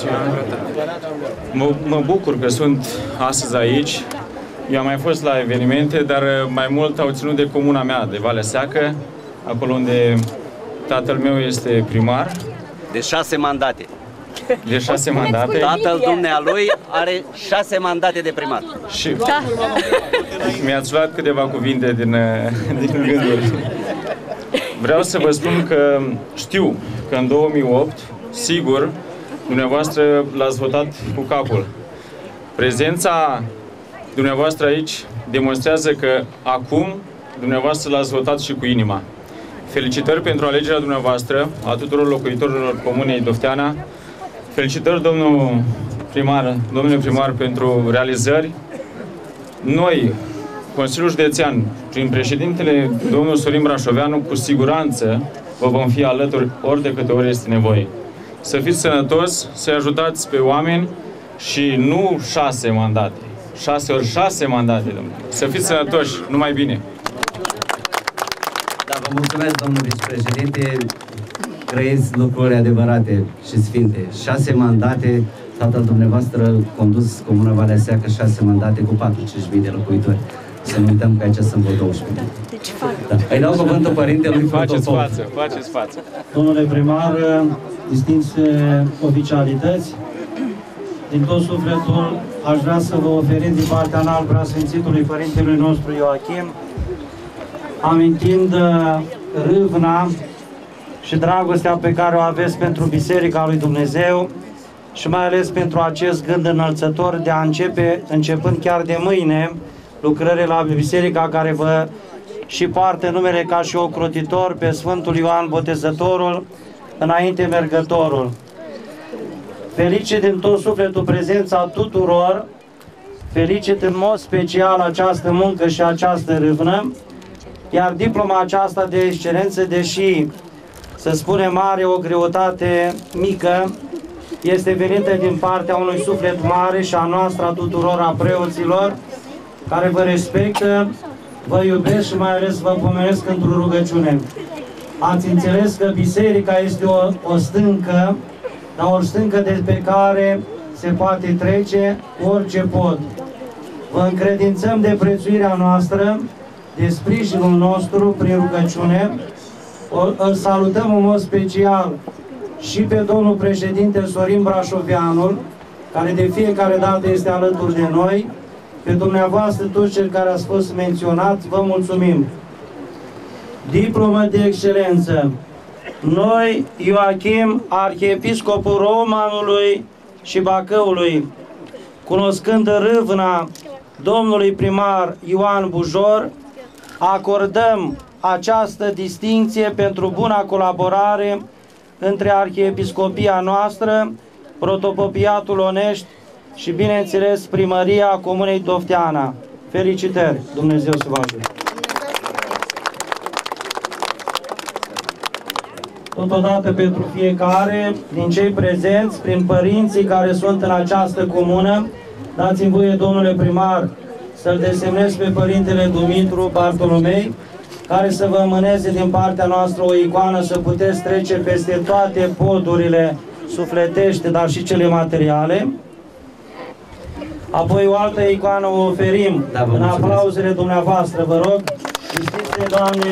Mă bucur că sunt astăzi aici. Eu am mai fost la evenimente, dar mai mult au ținut de comuna mea, de Valea Seacă, acolo unde tatăl meu este primar. De 6 mandate. De 6 mandate. Tatăl dumnealui are 6 mandate de primar. Și mi-ați luat câteva cuvinte din gânduri. vreau să vă spun că știu că în 2008, sigur, dumneavoastră l-ați votat cu capul. Prezența dumneavoastră aici demonstrează că acum dumneavoastră l-ați votat și cu inima. Felicitări pentru alegerea dumneavoastră, a tuturor locuitorilor Comunei Dofteana. Felicitări, domnule primar, pentru realizări. Noi, Consiliul Județean, prin președintele domnul Sorin Brașoveanu, cu siguranță vă vom fi alături ori de câte ori este nevoie. Să fiți sănătos, să-i ajutați pe oameni și nu 6 mandate. 6 ori 6 mandate, domnule. Să fiți sănătoși, numai bine! Da, vă mulțumesc, domnul vicepreședinte. Trăiesc lucruri adevărate și sfinte. 6 mandate, tatăl dumneavoastră condus Comuna Valea Seacă, 6 mandate cu 45.000 de locuitori. Să nu uităm că aici sunt vreo 12. Da. Îi dau cuvântul părintelui Protopop. Faceți față. Domnule primar, distinse oficialități, din tot sufletul aș vrea să vă oferim din partea înalt preasfințitului părintelui nostru Ioachim, amintind râvna și dragostea pe care o aveți pentru Biserica lui Dumnezeu și mai ales pentru acest gând înălțător de a începând chiar de mâine, lucrările la Biserica care vă și poartă numele ca și ocrotitor pe Sfântul Ioan Botezătorul, înainte mergătorul. Felicit din tot sufletul prezența tuturor, felicit în mod special această muncă și această râvnă, iar diploma aceasta de excelență, deși, să spunem, are o greutate mică, este venită din partea unui suflet mare și a noastră, a tuturor, a preoților, care vă respectă, vă iubesc și mai ales vă pomenesc într-o rugăciune. Ați înțeles că biserica este o stâncă, dar o stâncă de pe care se poate trece orice pod. Vă încredințăm de prețuirea noastră, de sprijinul nostru prin rugăciune. Îl salutăm în mod special și pe domnul președinte Sorin Brașoveanul, care de fiecare dată este alături de noi. Pe dumneavoastră, toți cei care ați fost menționați, vă mulțumim. Diplomă de excelență. Noi, Ioachim, arhiepiscopul Romanului și Bacăului, cunoscând râvna domnului primar Ioan Bujor, acordăm această distincție pentru buna colaborare între arhiepiscopia noastră, Protopopiatul Onești și, bineînțeles, primăria Comunei Dofteana. Felicitări! Dumnezeu să vă ajute! Totodată pentru fiecare din cei prezenți, prin părinții care sunt în această comună, dați-mi voie, domnule primar, să-l desemnez pe părintele Dumitru Bartolomei, care să vă mâneze din partea noastră o icoană, să puteți trece peste toate podurile sufletești, dar și cele materiale. Apoi o altă icoană o oferim în aplauzele dumneavoastră, vă rog. Justiție, Doamne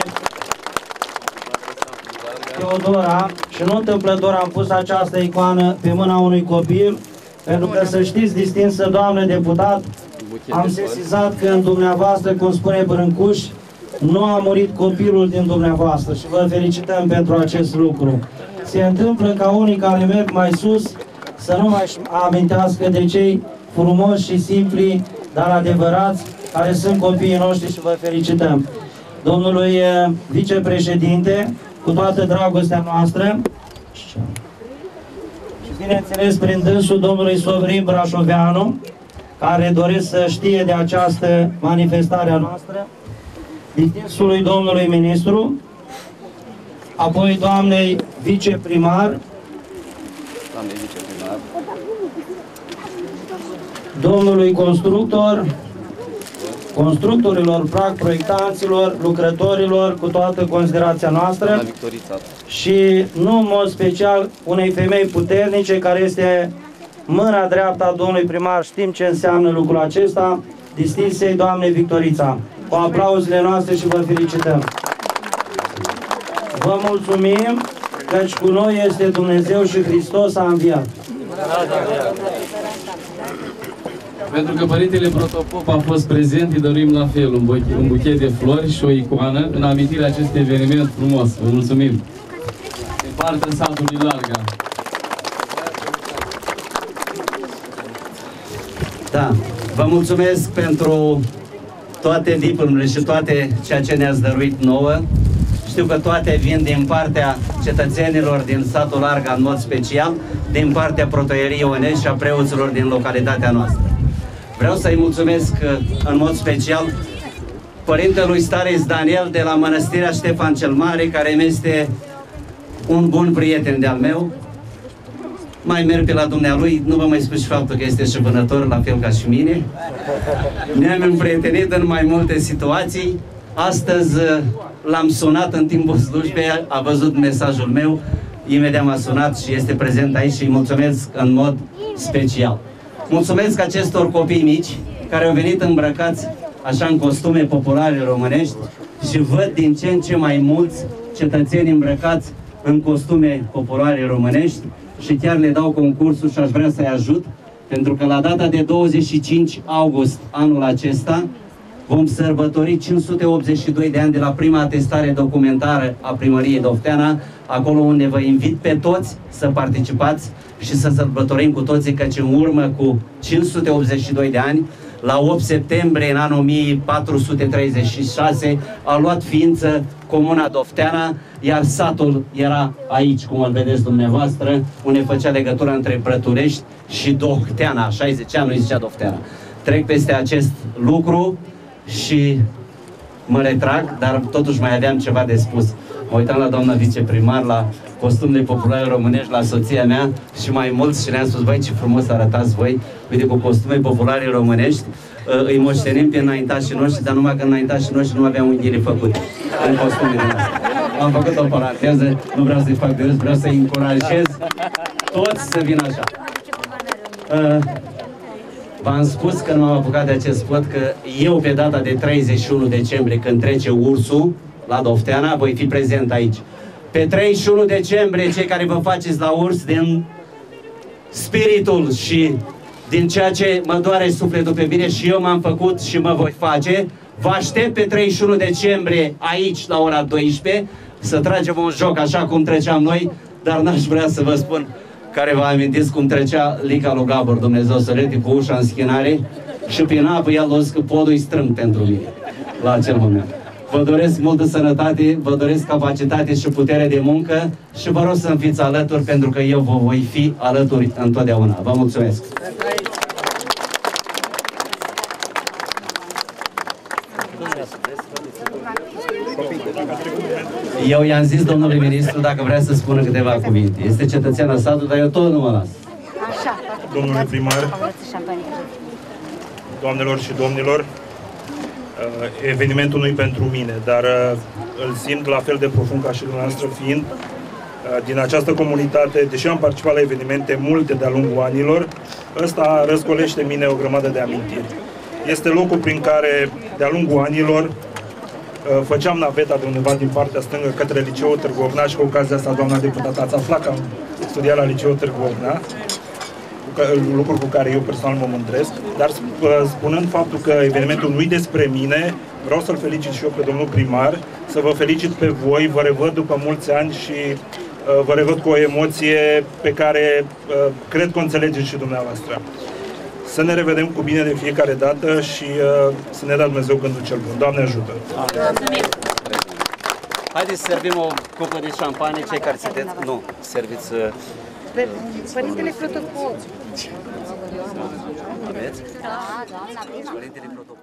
Teodora, și nu întâmplător am pus această icoană pe mâna unui copil, pentru că, să știți, distinsă doamnă deputat, am sesizat că în dumneavoastră, cum spune Brâncuș, nu a murit copilul din dumneavoastră și vă felicităm pentru acest lucru. Se întâmplă ca unii care merg mai sus să nu mai amintească de cei frumoși și simpli, dar adevărați, care sunt copiii noștri și vă felicităm. Domnului vicepreședinte, cu toată dragostea noastră și, bineînțeles, prin dânsul domnului Sorin Brașoveanu, care doresc să știe de această manifestare a noastră, distinsului domnului ministru, apoi doamnei viceprimar, domnului constructor, constructorilor, proiectanților, lucrătorilor, cu toată considerația noastră și, nu în mod special, unei femei puternice care este mâna dreaptă a domnului primar. Știm ce înseamnă lucrul acesta, distinsei doamne Victorița. Cu aplauzele noastre și vă felicităm. Vă mulțumim, căci cu noi este Dumnezeu și Hristos a înviat. Pentru că Părintele Protopop a fost prezent, îi dăruim la fel un buchet de flori și o icoană în amintirea acestui eveniment frumos. Vă mulțumim! Din partea satului Larga. Da, vă mulțumesc pentru toate diplomurile și toate ceea ce ne-ați dăruit nouă. Știu că toate vin din partea cetățenilor din satul Larga în mod special, din partea Protoieriei Ionești și a preoților din localitatea noastră. Vreau să-i mulțumesc în mod special Părintelui Stareț Daniel de la Mănăstirea Ștefan cel Mare, care mi este un bun prieten de-al meu. Mai merg pe la dumnealui, nu vă mai spun și faptul că este și vânător, la fel ca și mine. Ne-am împrietenit în mai multe situații. Astăzi l-am sunat în timpul slujbei, a văzut mesajul meu, imediat m-a sunat și este prezent aici și îi mulțumesc în mod special. Mulțumesc acestor copii mici care au venit îmbrăcați așa în costume populare românești și văd din ce în ce mai mulți cetățeni îmbrăcați în costume populare românești și chiar le dau concursul și aș vrea să-i ajut, pentru că la data de 25 august anul acesta vom sărbători 582 de ani de la prima atestare documentară a Primăriei Dofteana, acolo unde vă invit pe toți să participați și să sărbătorim cu toții, căci în urmă cu 582 de ani, la 8 septembrie în anul 1436, a luat ființă Comuna Dofteana, iar satul era aici, cum îl vedeți dumneavoastră, unde făcea legătura între Brăturești și Dofteana. 60 ani, nu zicea Dofteana. Trec peste acest lucru și mă retrag, dar totuși mai aveam ceva de spus. Mă uitam la doamna viceprimar, la costumele populare românești, la soția mea și mai mulți și ne-am spus, băi, ce frumos arătați voi, uite, cu costume populare românești, îi moștenim pe înaintașii noștri, dar numai că înaintașii noștri nu aveau unghiile făcute în costumele noastre. Am făcut o paranteză, nu vreau să-i fac de râs, vreau să-i încurajez toți să vină așa. V-am spus că nu am apucat de acest spot, că eu pe data de 31 decembrie, când trece ursul la Dofteana, voi fi prezent aici. Pe 31 decembrie, cei care vă faceți la urs, din spiritul și din ceea ce mă doare sufletul pe mine și eu m-am făcut și mă voi face, vă aștept pe 31 decembrie aici la ora 12 să tragem un joc așa cum treceam noi, dar n-aș vrea să vă spun, care vă amintiți cum trecea Lica lui Gabor, Dumnezeu să rete, cu ușa în schinare și prin apă el a zis că podul-i strâng pentru mine la acel moment. Vă doresc multă sănătate, vă doresc capacitate și putere de muncă și vă rog să-mi fiți alături, pentru că eu vă voi fi alături întotdeauna. Vă mulțumesc! Eu i-am zis domnului ministru dacă vrea să spună câteva cuvinte. Este cetățean al satului, dar eu tot nu mă las. Domnule primar, doamnelor și domnilor, evenimentul nu-i pentru mine, dar îl simt la fel de profund ca și dumneavoastră, fiind din această comunitate, deși am participat la evenimente multe de-a lungul anilor, ăsta răscolește în mine o grămadă de amintiri. Este locul prin care, de-a lungul anilor, făceam naveta de undeva din partea stângă către Liceul Târgu Ovna și cu ocazia asta, doamna deputată, ați aflat că am studiat la Liceul Târgu Ovna, lucruri cu care eu personal mă mândresc, dar spunând faptul că evenimentul nu-i despre mine, vreau să-l felicit și eu pe domnul primar, să vă felicit pe voi, vă revăd după mulți ani și vă revăd cu o emoție pe care cred că o înțelegeți și dumneavoastră. Să ne revedem cu bine de fiecare dată și să ne dea Dumnezeu gândul cel bun. Doamne ajută! Haideți să servim o cupă de șampanie, cei care sunteți... Nu, serviți... Părintele Protopop. Aveți? Da, Părintele Protopop.